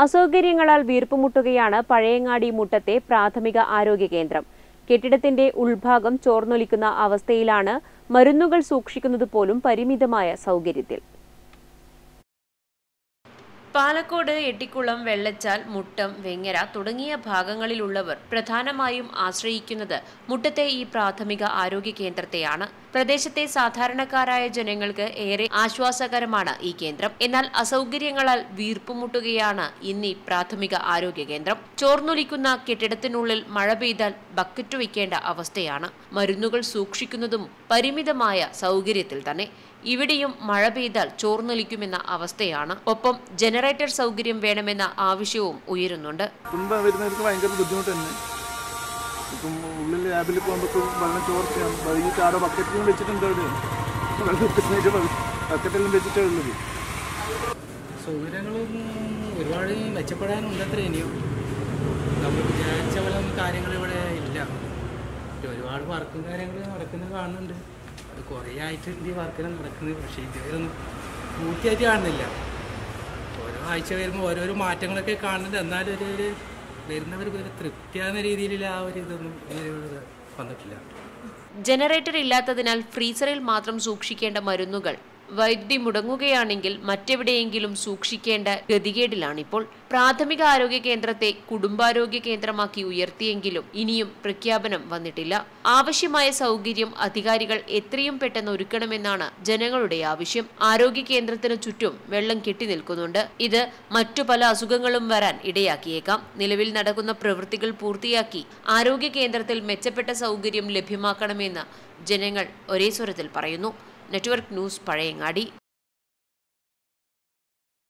അസൗകര്യങ്ങളാൽ വീർപ്പുമുട്ടുകയാണ് പഴയങ്ങാടി മുട്ടത്തെ പ്രാഥമിക ആരോഗ്യ കേന്ദ്രം. കെട്ടിടത്തിന്റെ ഉൾഭാഗം ചോർന്നൊലിക്കുന്ന അവസ്ഥയിലാണ്. മരുന്നുകൾ സൂക്ഷിക്കുന്നത് പോലും പരിമിതമായ സൗകര്യത്തിൽ. പാലക്കോട്, എട്ടിക്കുളം, വെള്ളച്ചാൽ, മുട്ടം, വെങ്ങര തുടങ്ങിയ ഭാഗങ്ങളിലുള്ളവർ പ്രധാനമായും ആശ്രയിക്കുന്നത് മുട്ടത്തെ ഈ പ്രാഥമിക ആരോഗ്യ കേന്ദ്രത്തെയാണ്. പ്രദേശത്തെ സാധാരണക്കാരായ ജനങ്ങൾക്ക് ഏറെ ആശ്വാസകരമാണ് ഈ കേന്ദ്രം. എന്നാൽ അസൗകര്യങ്ങളാൽ വീർപ്പുമുട്ടുകയാണ് ഇന്നീ പ്രാഥമിക ആരോഗ്യ കേന്ദ്രം. ചോർന്നൊലിക്കുന്ന കെട്ടിടത്തിനുള്ളിൽ മഴ പെയ്താൽ ബക്കറ്റ് വയ്ക്കേണ്ട അവസ്ഥയാണ്. മരുന്നുകൾ സൂക്ഷിക്കുന്നതും പരിമിതമായ സൗകര്യത്തിൽ തന്നെ. ഇവിടെയും മഴ പെയ്താൽ ചോർന്നൊലിക്കുമെന്ന അവസ്ഥയാണ്. ഒപ്പം ജനറേറ്റർ സൗകര്യം വേണമെന്ന ആവശ്യവും ഉയരുന്നുണ്ട്. ഭയങ്കര ബുദ്ധിമുട്ട് തന്നെ. ഇപ്പം ഉള്ളിൽ ലാബിൽ പോകുമ്പോൾ വെള്ളം ചോർച്ചയാണ്. വൈകിട്ട് ആടെ ബക്കറ്റിലും വെച്ചിട്ടുണ്ട്. ബക്കറ്റിലും വെച്ചിട്ടേ ഉള്ളത്. സൗകര്യങ്ങളും ഒരുപാട് മെച്ചപ്പെടാനുണ്ടത്ര. ഇനിയും നമ്മൾ വിചാരിച്ച പോലെ കാര്യങ്ങൾ ഇവിടെ ഇല്ല. ഒരുപാട് വർക്കും കാര്യങ്ങൾ നടക്കുന്നത് കാണുന്നുണ്ട്. അത് കുറേ ആയിട്ട് ഈ വർക്കെല്ലാം നടക്കുന്നത്. പക്ഷേ ഇതുവരെയൊന്നും പൂർത്തിയായിട്ട് കാണുന്നില്ല. ഓരോ ആഴ്ച വരുമ്പോൾ ഓരോരോ മാറ്റങ്ങളൊക്കെ കാണുന്നുണ്ട്. എന്നാലും ഒരു വരുന്നവർ തൃപ്തിയാകുന്ന രീതിയിലുള്ള ആ ഒരു ഇതൊന്നും വന്നിട്ടില്ല. ജനറേറ്റർ ഇല്ലാത്തതിനാൽ ഫ്രീസറിൽ മാത്രം സൂക്ഷിക്കേണ്ട മരുന്നുകൾ വൈദ്യുതി മുടങ്ങുകയാണെങ്കിൽ മറ്റെവിടെയെങ്കിലും സൂക്ഷിക്കേണ്ട ഗതികേടിലാണിപ്പോൾ. പ്രാഥമിക ആരോഗ്യ കേന്ദ്രത്തെ കുടുംബാരോഗ്യ കേന്ദ്രമാക്കി ഉയർത്തിയെങ്കിലും ഇനിയും പ്രഖ്യാപനം വന്നിട്ടില്ല. ആവശ്യമായ സൗകര്യം അധികാരികൾ എത്രയും പെട്ടെന്ന് ഒരുക്കണമെന്നാണ് ജനങ്ങളുടെ ആവശ്യം. ആരോഗ്യ കേന്ദ്രത്തിന് ചുറ്റും വെള്ളം കെട്ടി നിൽക്കുന്നുണ്ട്. ഇത് മറ്റു പല അസുഖങ്ങളും വരാൻ ഇടയാക്കിയേക്കാം. നിലവിൽ നടക്കുന്ന പ്രവൃത്തികൾ പൂർത്തിയാക്കി ആരോഗ്യ കേന്ദ്രത്തിൽ മെച്ചപ്പെട്ട സൗകര്യം ലഭ്യമാക്കണമെന്ന് ജനങ്ങൾ ഒരേ സ്വരത്തിൽ പറയുന്നു. Network news, Pazhayangadi.